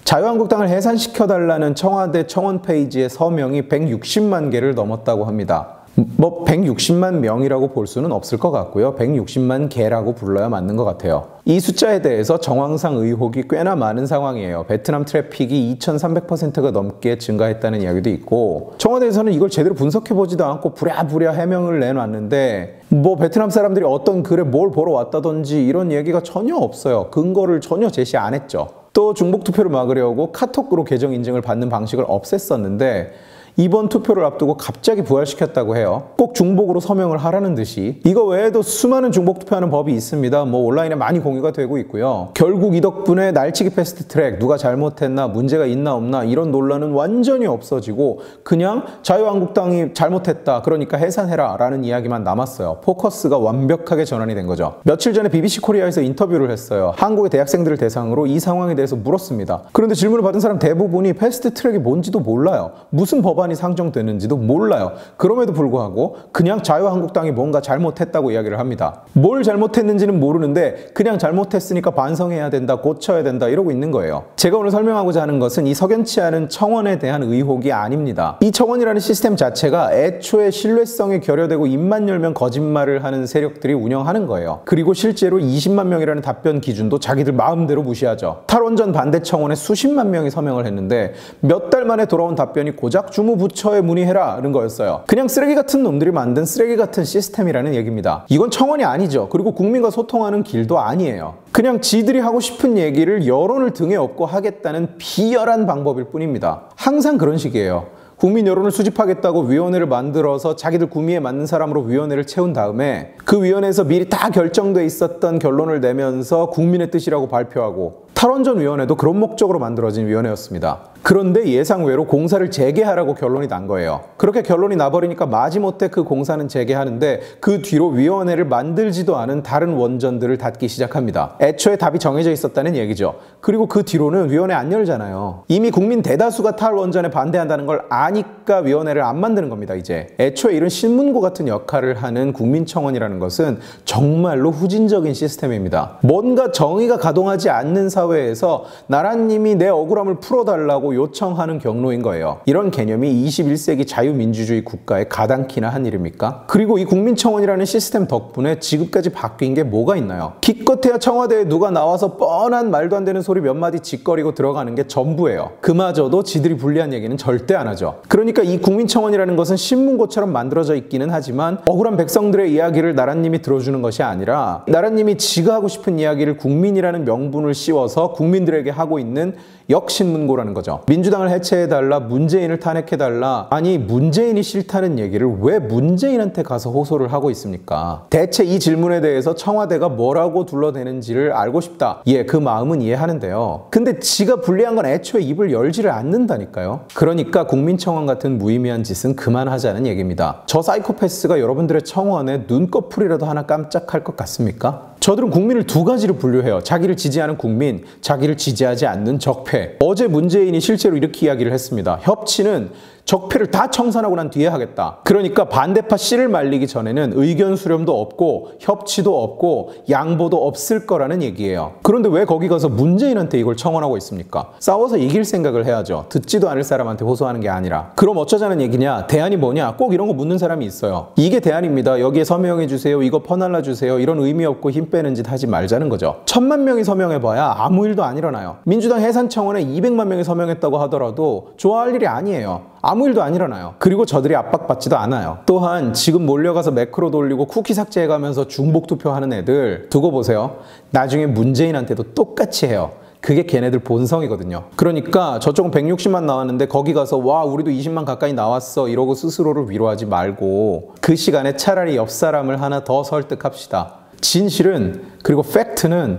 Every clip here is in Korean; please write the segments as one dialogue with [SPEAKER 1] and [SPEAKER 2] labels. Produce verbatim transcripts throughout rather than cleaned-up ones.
[SPEAKER 1] 자유한국당을 해산시켜달라는 청와대 청원 페이지의 서명이 백육십만 개를 넘었다고 합니다. 뭐 백육십만 명이라고 볼 수는 없을 것 같고요. 백육십만 개라고 불러야 맞는 것 같아요. 이 숫자에 대해서 정황상 의혹이 꽤나 많은 상황이에요. 베트남 트래픽이 이천삼백 퍼센트가 넘게 증가했다는 이야기도 있고, 청와대에서는 이걸 제대로 분석해보지도 않고 부랴부랴 해명을 내놨는데 뭐 베트남 사람들이 어떤 글에 뭘 보러 왔다든지 이런 얘기가 전혀 없어요. 근거를 전혀 제시 안 했죠. 또 중복투표를 막으려고 카톡으로 계정 인증을 받는 방식을 없앴었는데 이번 투표를 앞두고 갑자기 부활시켰다고 해요. 꼭 중복으로 서명을 하라는 듯이. 이거 외에도 수많은 중복 투표하는 법이 있습니다. 뭐 온라인에 많이 공유가 되고 있고요. 결국 이 덕분에 날치기 패스트 트랙, 누가 잘못했나, 문제가 있나 없나 이런 논란은 완전히 없어지고 그냥 자유한국당이 잘못했다, 그러니까 해산해라 라는 이야기만 남았어요. 포커스가 완벽하게 전환이 된 거죠. 며칠 전에 비비씨 코리아에서 인터뷰를 했어요. 한국의 대학생들을 대상으로 이 상황에 대해서 물었습니다. 그런데 질문을 받은 사람 대부분이 패스트 트랙이 뭔지도 몰라요. 무슨 법안 이 상정되는지도 몰라요. 그럼에도 불구하고 그냥 자유한국당이 뭔가 잘못했다고 이야기를 합니다. 뭘 잘못했는지는 모르는데 그냥 잘못했으니까 반성해야 된다, 고쳐야 된다 이러고 있는 거예요. 제가 오늘 설명하고자 하는 것은 이 석연치 않은 청원에 대한 의혹이 아닙니다. 이 청원이라는 시스템 자체가 애초에 신뢰성이 결여되고 입만 열면 거짓말을 하는 세력들이 운영하는 거예요. 그리고 실제로 이십만 명이라는 답변 기준도 자기들 마음대로 무시하죠. 탈원전 반대 청원에 수십만 명이 서명을 했는데 몇 달 만에 돌아온 답변이 고작 주무 부처에 문의해라는 거였어요. 그냥 쓰레기 같은 놈들이 만든 쓰레기 같은 시스템이라는 얘기입니다. 이건 청원이 아니죠. 그리고 국민과 소통하는 길도 아니에요. 그냥 지들이 하고 싶은 얘기를 여론을 등에 업고 하겠다는 비열한 방법일 뿐입니다. 항상 그런 식이에요. 국민 여론을 수집하겠다고 위원회를 만들어서 자기들 구미에 맞는 사람으로 위원회를 채운 다음에 그 위원회에서 미리 다 결정돼 있었던 결론을 내면서 국민의 뜻이라고 발표하고, 탈원전위원회도 그런 목적으로 만들어진 위원회였습니다. 그런데 예상외로 공사를 재개하라고 결론이 난 거예요. 그렇게 결론이 나버리니까 마지못해 그 공사는 재개하는데 그 뒤로 위원회를 만들지도 않은 다른 원전들을 닫기 시작합니다. 애초에 답이 정해져 있었다는 얘기죠. 그리고 그 뒤로는 위원회 안 열잖아요. 이미 국민 대다수가 탈원전에 반대한다는 걸 아니까 위원회를 안 만드는 겁니다. 이제 애초에 이런 신문고 같은 역할을 하는 국민청원이라는 것은 정말로 후진적인 시스템입니다. 뭔가 정의가 가동하지 않는 사회에서 나라님이 내 억울함을 풀어달라고 요청하는 경로인 거예요. 이런 개념이 이십일 세기 자유민주주의 국가에 가당키나 한 일입니까? 그리고 이 국민청원이라는 시스템 덕분에 지금까지 바뀐 게 뭐가 있나요? 기껏해야 청와대에 누가 나와서 뻔한 말도 안 되는 소리 몇 마디 짓거리고 들어가는 게 전부예요. 그마저도 지들이 불리한 얘기는 절대 안 하죠. 그러니까 이 국민청원이라는 것은 신문고처럼 만들어져 있기는 하지만 억울한 백성들의 이야기를 나라님이 들어주는 것이 아니라 나라님이 지가 하고 싶은 이야기를 국민이라는 명분을 씌워서 국민들에게 하고 있는 역신문고라는 거죠. 민주당을 해체해달라, 문재인을 탄핵해달라. 아니, 문재인이 싫다는 얘기를 왜 문재인한테 가서 호소를 하고 있습니까? 대체 이 질문에 대해서 청와대가 뭐라고 둘러대는지를 알고 싶다. 예, 그 마음은 이해하는데요. 근데 지가 불리한 건 애초에 입을 열지를 않는다니까요. 그러니까 국민청원 같은 무의미한 짓은 그만하자는 얘기입니다. 저 사이코패스가 여러분들의 청원에 눈꺼풀이라도 하나 깜짝할 것 같습니까? 저들은 국민을 두 가지로 분류해요. 자기를 지지하는 국민, 자기를 지지하지 않는 적폐. 어제 문재인이 실제로 이렇게 이야기를 했습니다. 협치는 적폐를 다 청산하고 난 뒤에 하겠다. 그러니까 반대파 씨를 말리기 전에는 의견 수렴도 없고 협치도 없고 양보도 없을 거라는 얘기예요. 그런데 왜 거기 가서 문재인한테 이걸 청원하고 있습니까? 싸워서 이길 생각을 해야죠. 듣지도 않을 사람한테 호소하는 게 아니라. 그럼 어쩌자는 얘기냐? 대안이 뭐냐? 꼭 이런 거 묻는 사람이 있어요. 이게 대안입니다. 여기에 서명해 주세요. 이거 퍼날라 주세요. 이런 의미 없고 힘 빼는 짓 하지 말자는 거죠. 천만 명이 서명해봐야 아무 일도 안 일어나요. 민주당 해산청원에 이백만 명이 서명했다고 하더라도 좋아할 일이 아니에요. 아무 일도 안 일어나요. 그리고 저들이 압박받지도 않아요. 또한 지금 몰려가서 매크로 돌리고 쿠키 삭제해가면서 중복투표하는 애들 두고 보세요. 나중에 문재인한테도 똑같이 해요. 그게 걔네들 본성이거든요. 그러니까 저쪽은 백육십만 나왔는데 거기 가서 와 우리도 이십만 가까이 나왔어 이러고 스스로를 위로하지 말고 그 시간에 차라리 옆 사람을 하나 더 설득합시다. 진실은, 그리고 팩트는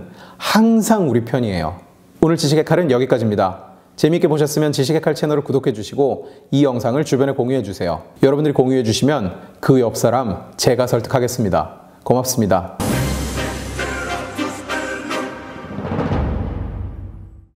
[SPEAKER 1] 항상 우리 편이에요. 오늘 지식의 칼은 여기까지입니다. 재미있게 보셨으면 지식의 칼 채널을 구독해 주시고 이 영상을 주변에 공유해 주세요. 여러분들이 공유해 주시면 그 옆 사람 제가 설득하겠습니다. 고맙습니다.